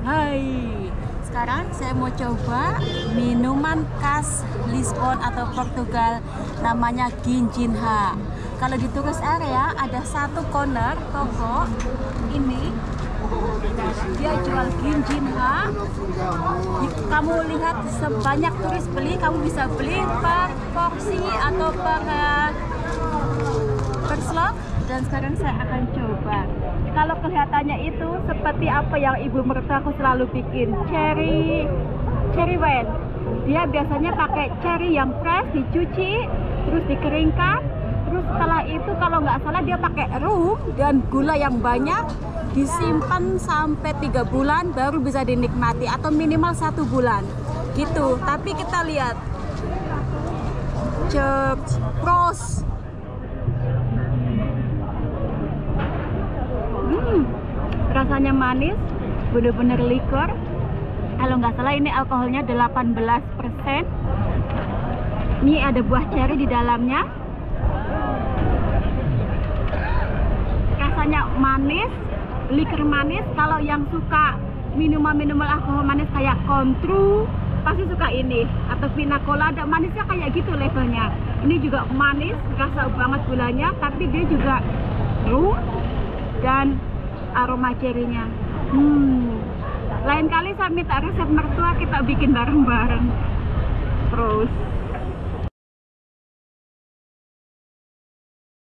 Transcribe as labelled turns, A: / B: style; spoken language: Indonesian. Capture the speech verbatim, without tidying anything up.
A: Hai, sekarang saya mau coba minuman khas Lisbon atau Portugal, namanya Ginginha. Kalau di tourist area ada satu corner toko ini, dia jual Ginginha. Kamu lihat sebanyak turis beli, kamu bisa beli per porsi atau per uh, per slot. Dan sekarang saya akan coba. Kalau kelihatannya itu seperti apa yang ibu mertuaku selalu bikin, cherry cherry wine. Dia biasanya pakai cherry yang fresh, dicuci, terus dikeringkan, terus setelah itu kalau nggak salah dia pakai rum dan gula yang banyak, disimpan sampai tiga bulan baru bisa dinikmati, atau minimal satu bulan gitu. Tapi kita lihat Church Pros. Hmm, rasanya manis, bener-bener liquor. Kalau nggak salah ini alkoholnya delapan belas persen. Ini ada buah cherry di dalamnya. Rasanya manis, liquor manis. Kalau yang suka minuman-minuman alkohol manis kayak Cointreau pasti suka ini, atau pina colada, manisnya kayak gitu levelnya. Ini juga manis, rasa banget gulanya, tapi dia juga rum dan aroma cherry-nya. Hmm, lain kali saya minta resep mertua, kita bikin bareng-bareng. Terus